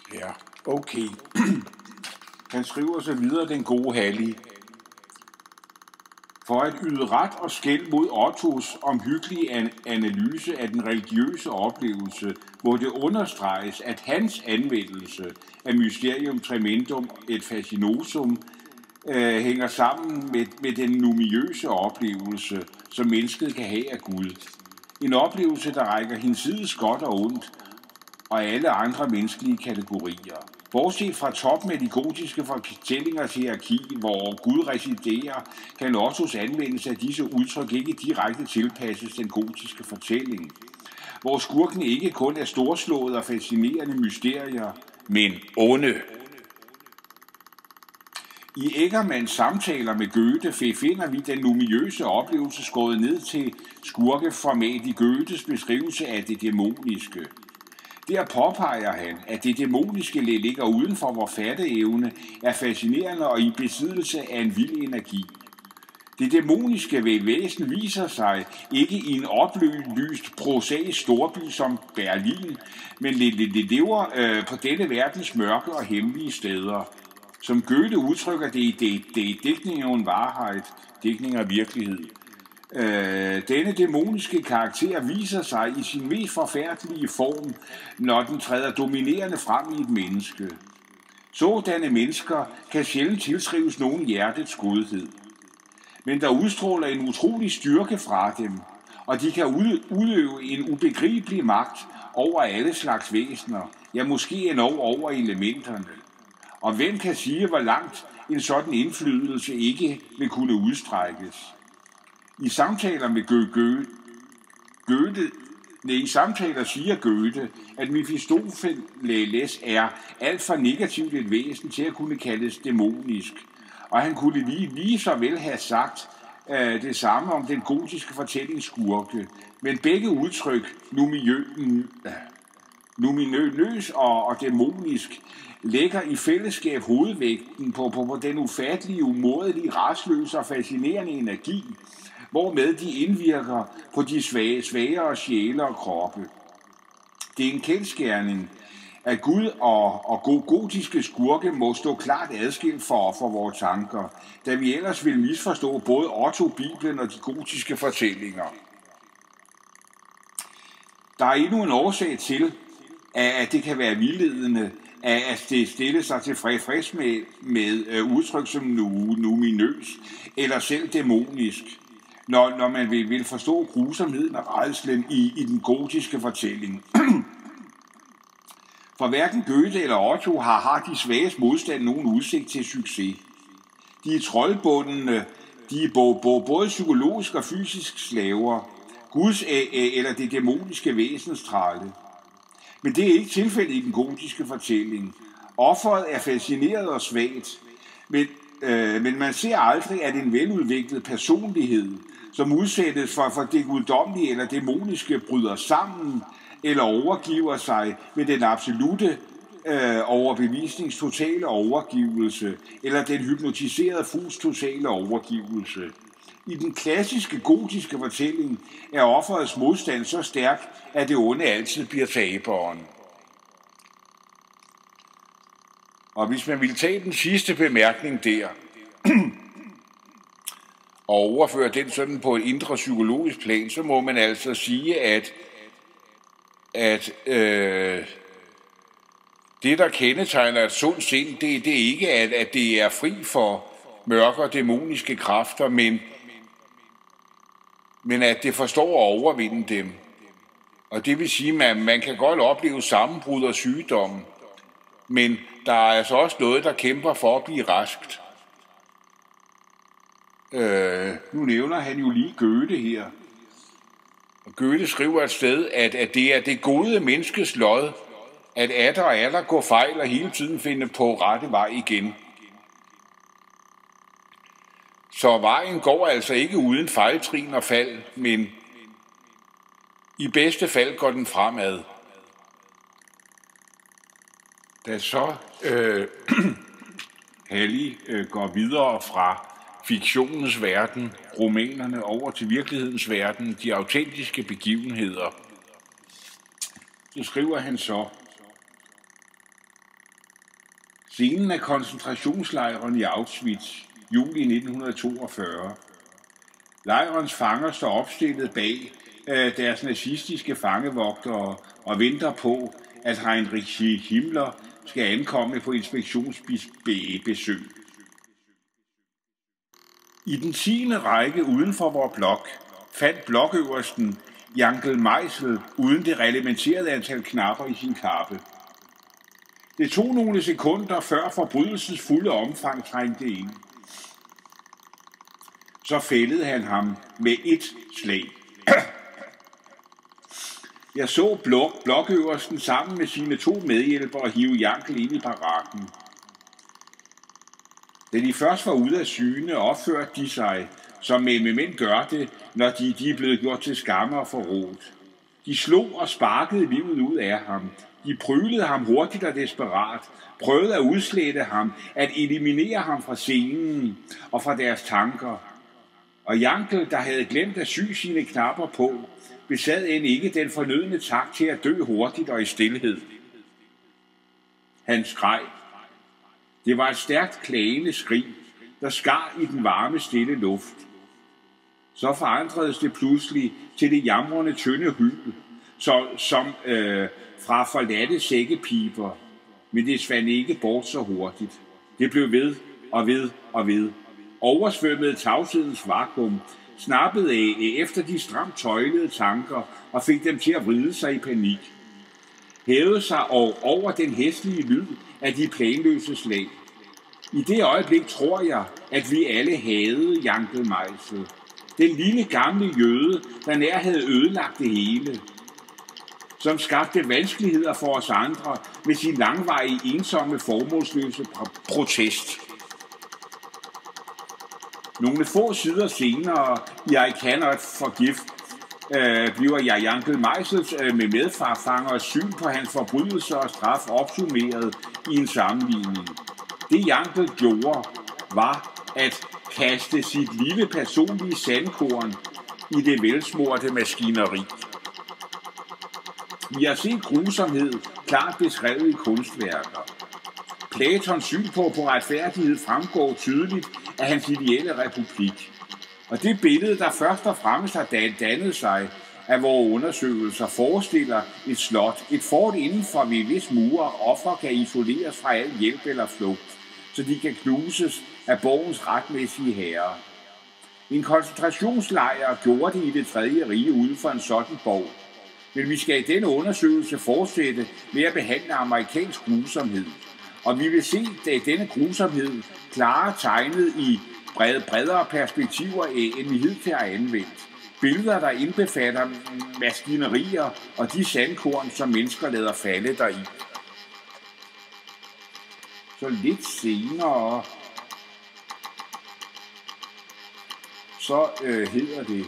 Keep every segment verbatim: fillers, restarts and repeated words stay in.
Ja, okay. Han skriver så videre, den gode Halli. For at yde ret og skæld mod Ottos omhyggelige an- analyse af den religiøse oplevelse, må det understreges, at hans anvendelse af mysterium tremendum et fascinosum øh, hænger sammen med, med den numiøse oplevelse, som mennesket kan have af Gud. En oplevelse, der rækker hinsides godt og ondt, og alle andre menneskelige kategorier. Bortset fra toppen af de gotiske fortællingers hierarki, hvor Gud residerer, kan Ottos anvendelse af disse udtryk ikke direkte tilpasses den gotiske fortælling, hvor skurken ikke kun er storslåede og fascinerende mysterier, men onde. I Eckermanns samtaler med Goethe finder vi den numiøse oplevelse skåret ned til skurkeformat i Goethes beskrivelse af det dæmoniske. Der påpeger han, at det dæmoniske ligger uden for vores fatteevne, er fascinerende og i besiddelse af en vild energi. Det dæmoniske ved væsen viser sig ikke i en oplyst prosaisk storby som Berlin, men det lever øh, på denne verdens mørke og hemmelige steder. Som Goethe udtrykker det i det, det digtning af en Wahrheit, digtning af virkelighed. Øh, denne dæmoniske karakter viser sig i sin mest forfærdelige form, når den træder dominerende frem i et menneske. Sådanne mennesker kan sjældent tilskrives nogen hjertets godhed. Men der udstråler en utrolig styrke fra dem, og de kan udøve en ubegribelig magt over alle slags væsener, ja måske endnu over elementerne. Og hvem kan sige, hvor langt en sådan indflydelse ikke vil kunne udstrækkes? I samtaler med Goethe, Goethe nej, i samtaler siger Goethe, at Mephistopheles er alt for negativt et væsen til at kunne kaldes dæmonisk, og han kunne lige, lige så vel have sagt øh, det samme om den gotiske fortællingsskurke, men begge udtryk, numiø, luminøs og, og dæmonisk, lægger i fællesskab hovedvægten på, på, på den ufattelige, umådelige, rastløse og fascinerende energi, hvormed de indvirker på de svage, svagere sjæle og kroppe. Det er en kendsgerning, at Gud og, og gotiske skurke må stå klart adskilt for, for vores tanker, da vi ellers vil misforstå både Otto, Bibelen og de gotiske fortællinger. Der er endnu en årsag til, at det kan være vildledende, at det stille sig tilfreds med, med udtryk som numinøs eller selv dæmonisk, når, når man vil, vil forstå grusomheden og rædslen i, i den gotiske fortælling. For hverken Goethe eller Otto har, har de svages modstand nogen udsigt til succes. De er troldbundne, de er både, både psykologisk og fysisk slaver, Guds eller det dæmoniske væsens trælle. Men det er ikke tilfældet i den gotiske fortælling. Offeret er fascineret og svagt, men, øh, men man ser aldrig, at en veludviklet personlighed, som udsættes for, for det guddommelige eller dæmoniske, bryder sammen eller overgiver sig med den absolute øh, overbevisnings totale overgivelse, eller den hypnotiserede fugs totale overgivelse. I den klassiske gotiske fortælling er offerets modstand så stærk, at det onde altid bliver taberen. Og hvis man vil tage den sidste bemærkning der, og overføre den sådan på et indre psykologisk plan, så må man altså sige, at, at øh, det, der kendetegner et sundt sind, det, det er ikke, at, at det er fri for mørke og dæmoniske kræfter, men, men at det forstår at overvinde dem. Og det vil sige, at man, man kan godt opleve sammenbrud og sygdom, men der er altså også noget, der kæmper for at blive raskt. Øh, nu nævner han jo lige Goethe her. Og Goethe skriver et sted, at, at det er det gode menneskes lod, at atter og atter går fejl og hele tiden finde på rette vej igen. Så vejen går altså ikke uden fejltrin og fald, men i bedste fald går den fremad. Da så øh, Halli øh, går videre fra fiktionens verden, romanerne, over til virkelighedens verden, de autentiske begivenheder, så skriver han så: Scenen af koncentrationslejren i Auschwitz, juli nitten toogfyrre. Lejrens fanger står opstillet bag øh, deres nazistiske fangevogtere og venter på, at Heinrich Himmler skal ankomme på inspektionsbesøg. I den tiende række uden for vor blok fandt blokøversten Yankel Meisel uden det reglementerede antal knapper i sin kappe. Det tog nogle sekunder før forbrydelsens fulde omfang trængte ind. Så fældede han ham med et slag. Jeg så blok, blokøversten sammen med sine to medhjælpere hive Yankel ind i barakken. Da de først var ude af syne, opførte de sig, som mænd gør det, når de, de er blevet gjort til skamme og forrådt. De slog og sparkede livet ud af ham. De prylede ham hurtigt og desperat, prøvede at udslette ham, at eliminere ham fra scenen og fra deres tanker. Og Yankel, der havde glemt at sy sine knapper på, besad end ikke den fornødne tak til at dø hurtigt og i stilhed. Han skreg. Det var et stærkt klagende skrig, der skar i den varme, stille luft. Så forandredes det pludselig til det jamrende, tynde hyl, så, som øh, fra forladte sækkepiber, men det svandt ikke bort så hurtigt. Det blev ved og ved og ved. Oversvømmede tavshedens vakuum, snappede af efter de stramt tøjlede tanker og fik dem til at vride sig i panik. Hævede sig over den hæslige lyd af de planløse slag. I det øjeblik tror jeg, at vi alle hadede Yankel Meisel. Den lille gamle jøde, der nær havde ødelagt det hele. Som skabte vanskeligheder for os andre med sin langvarige, ensomme, formålsløse protest. Nogle få sider senere, I Cannot Forgive, øh, bliver jeg Yankel Meisels øh, med medfarfangers syn på hans forbrydelser og straf opsummeret i en sammenligning. Det Yankel gjorde, var at kaste sit lille personlige sandkorn i det velsmorte maskineri. Vi har set grusomhed klart beskrevet i kunstværker. Platons syn på, på retfærdighed fremgår tydeligt af hans ideelle republik. Og det billede, der først og fremmest har dannet sig af vores undersøgelser, forestiller et slot, et fort indenfor ved hvis mure offer kan isoleres fra al hjælp eller flugt, så de kan knuses af borgens retmæssige herre. En koncentrationslejr gjorde det i det tredje rige uden for en sådan borg. Men vi skal i denne undersøgelse fortsætte med at behandle amerikansk grusomhed. Og vi vil se at denne grusomhed klare tegnet i bredere perspektiver, end vi hidtil har anvendt. Billeder, der indbefatter maskinerier og de sandkorn, som mennesker lader falde deri. Så lidt senere, så øh, hedder det,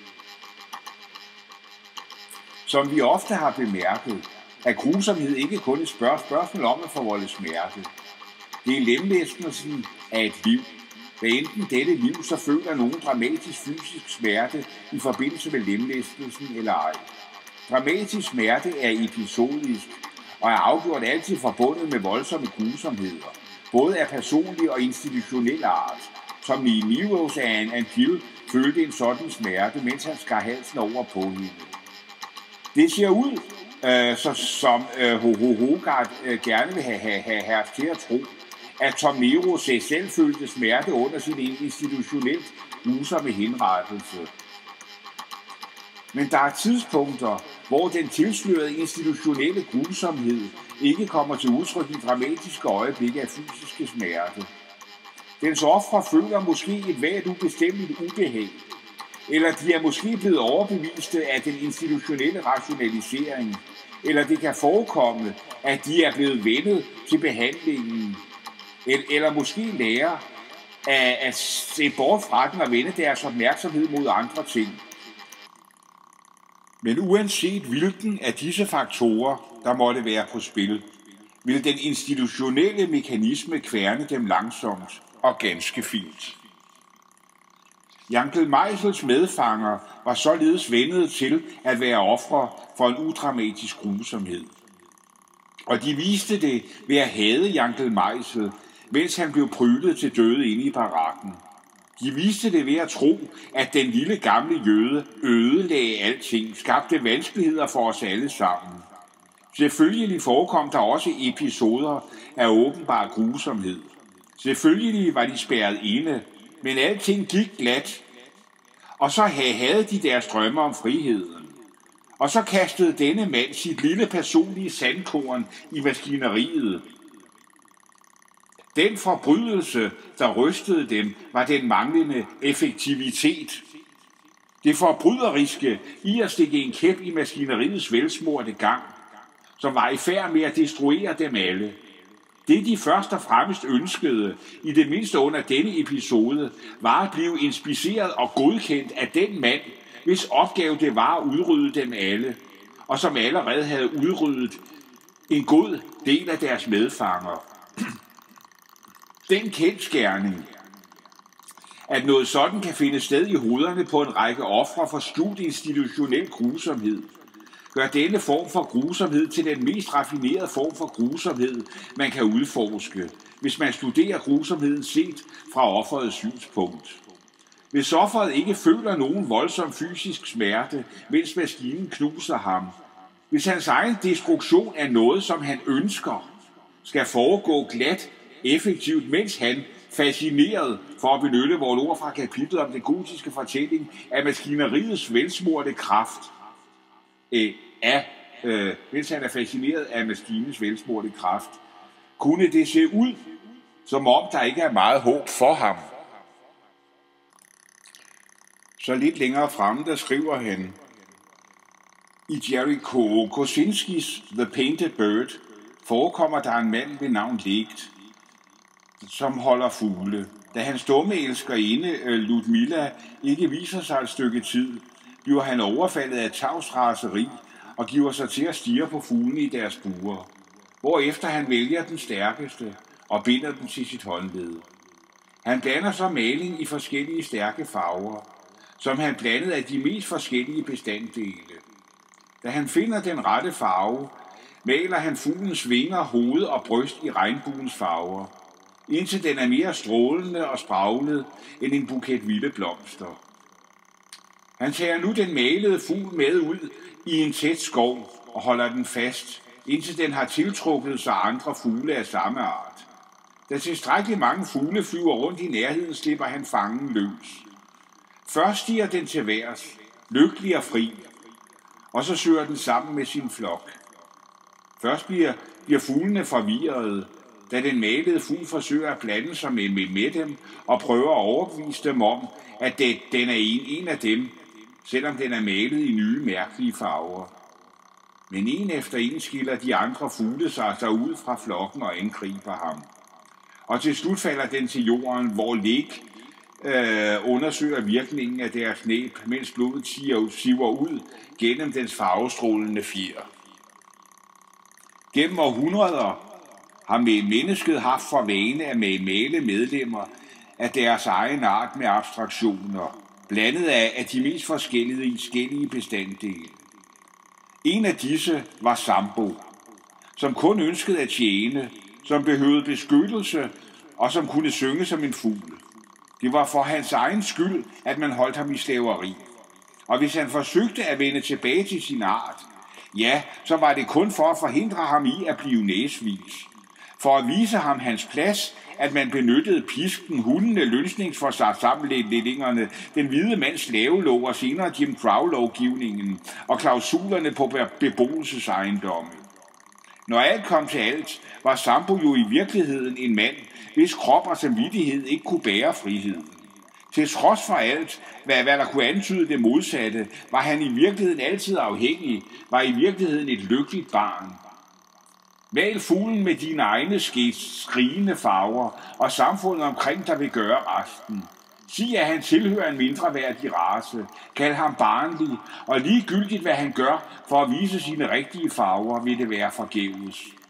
som vi ofte har bemærket, at grusomhed ikke kun et spørg- spørgsmål om at forvolde smerte. Det er lemlæstelsen af et liv. Hvad enten dette liv, så føler nogen dramatisk fysisk smerte i forbindelse med lemlæstelsen eller ej. Dramatisk smerte er episodisk og er afgjort altid forbundet med voldsomme grusomheder, både af personlig og institutionel art, som i Neros af en Gill følte en sådan smerte, mens han skar halsen over på hende. Det ser ud, øh, så, som øh, Hogarth øh, gerne vil have, have, have, have til at tro, at Tom Nero selv følte smerte under sin institutionelt grusomme henrettelse. Men der er tidspunkter, hvor den tilslørede institutionelle grusomhed ikke kommer til udtryk i dramatiske øjeblikke af fysiske smerte. Dens ofre føler måske et hvert ubestemmeligt ubehag, eller de er måske blevet overbeviste af den institutionelle rationalisering, eller det kan forekomme, at de er blevet vendet til behandlingen, eller måske lærer at se bort fra den og vende deres opmærksomhed mod andre ting. Men uanset hvilken af disse faktorer, der måtte være på spil, vil den institutionelle mekanisme kværne dem langsomt og ganske fint. Yankel Meisels medfanger var således vendet til at være ofre for en udramatisk grusomhed. Og de viste det ved at hade Jankel Mejsel, mens han blev prylet til døde inde i barakken. De viste det ved at tro, at den lille gamle jøde ødelagde alting, skabte vanskeligheder for os alle sammen. Selvfølgelig forekom der også episoder af åbenbar grusomhed. Selvfølgelig var de spærret inde, men alting gik glat. Og så havde de deres drømme om friheden. Og så kastede denne mand sit lille personlige sandkorn i maskineriet. Den forbrydelse, der rystede dem, var den manglende effektivitet. Det forbryderiske i at stikke en kæp i maskineriets velsmorte gang, som var i færd med at destruere dem alle. Det, de først og fremmest ønskede, i det mindste under denne episode, var at blive inspiceret og godkendt af den mand, hvis opgave det var at udrydde dem alle, og som allerede havde udryddet en god del af deres medfanger. Den kendsgerning, at noget sådan kan finde sted i hovederne på en række ofre for skjult institutionel grusomhed, gør denne form for grusomhed til den mest raffinerede form for grusomhed, man kan udforske, hvis man studerer grusomheden set fra offerets synspunkt. Hvis offeret ikke føler nogen voldsom fysisk smerte, mens maskinen knuser ham, hvis hans egen destruktion er noget, som han ønsker, skal foregå glat, effektivt, mens han, fascineret for at benytte vores ord fra kapitlet om den gotiske fortælling af maskineriets velsmorte kraft, øh, af, øh, mens han er fascineret af maskinens velsmorte kraft, kunne det se ud, som om der ikke er meget håb for ham. Så lidt længere fremme, der skriver han, i Jerry Kosinskis The Painted Bird forekommer der en mand ved navn Ligt, som holder fugle. Da hans dumme elskerinde Ludmilla ikke viser sig et stykke tid, bliver han overfaldet af tavsraseri og giver sig til at stirre på fuglene i deres buer, hvorefter han vælger den stærkeste og binder den til sit håndled. Han blander så maling i forskellige stærke farver, som han blandede af de mest forskellige bestanddele. Da han finder den rette farve, maler han fuglens vinger, hoved og bryst i regnbuens farver, indtil den er mere strålende og spraglet end en buket vilde blomster. Han tager nu den malede fugl med ud i en tæt skov og holder den fast, indtil den har tiltrukket sig andre fugle af samme art. Da tilstrækkeligt mange fugle flyver rundt i nærheden, slipper han fangen løs. Først stiger den til værs, lykkelig og fri, og så søger den sammen med sin flok. Først bliver, bliver fuglene forvirrede, da den malede fugl forsøger at blande sig med, med, med dem og prøver at overbevise dem om, at det, den er en, en af dem, selvom den er malet i nye mærkelige farver. Men en efter en skiller de andre fugle sig, sig ud fra flokken og angriber ham. Og til slut falder den til jorden, hvor Ligt øh, undersøger virkningen af deres næb, mens blodet siver ud gennem dens farvestrålende fjer. Gennem århundreder har mennesket haft for vane at male medlemmer af deres egen art med abstraktioner, blandet af, af de mest forskellige forskellige bestanddele. En af disse var Sambo, som kun ønskede at tjene, som behøvede beskyttelse og som kunne synge som en fugl. Det var for hans egen skyld, at man holdt ham i slaveri. Og hvis han forsøgte at vende tilbage til sin art, ja, så var det kun for at forhindre ham i at blive næsvis. For at vise ham hans plads, at man benyttede pisken, hundene, lønsningsforsamlingerne, den hvide mands slavelov og senere Jim Crow-lovgivningen og klausulerne på beboelsesejendomme. Når alt kom til alt, var Sambo jo i virkeligheden en mand, hvis krop og samvittighed ikke kunne bære friheden. Til trods for alt, hvad, hvad der kunne antyde det modsatte, var han i virkeligheden altid afhængig, var i virkeligheden et lykkeligt barn. Mal fuglen med dine egne skrigende farver, og samfundet omkring dig vil gøre resten. Sig, at han tilhører en mindreværdig race. Kald ham barnlig, og ligegyldigt hvad han gør for at vise sine rigtige farver, vil det være forgæves.